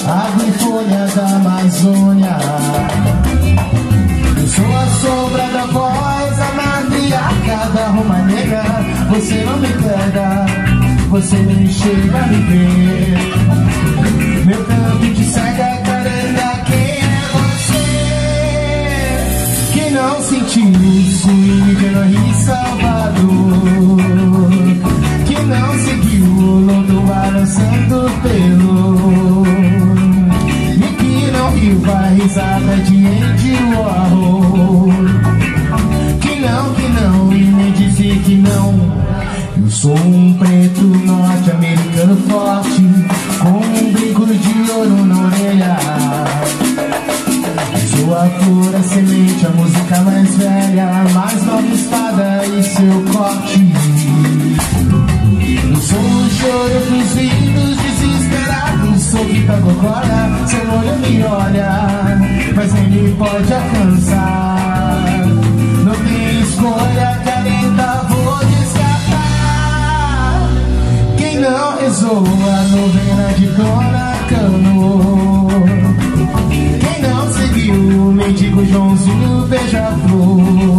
água e folha da Amazônia. Eu sou a sombra da voz, a matriarca da Roma Negra. Você não me pega, você nem chega a me ver. Meu canto de cega careta, quem é você? Que não sentiu o swing de Henri Salvador, que não seguiu o lodo balançando pelo, e que não riu a risada de Andy Warhol. Que não, e nem dizer que não. Eu sou um preto norte-americano forte, com um brinco de ouro na orelha. Sou a flor, a semente, a música mais velha, a mais nova espada e seu corte. Eu sou o choro dos filhos desesperados, sou Pitagogora, seu olho me olha, mas nem me pode alcançar. Não tem escolha, careta, vou descartar. Quem não rezou a novena de Dona Cano, quem não seguiu o mendigo Joãozinho beija-flor,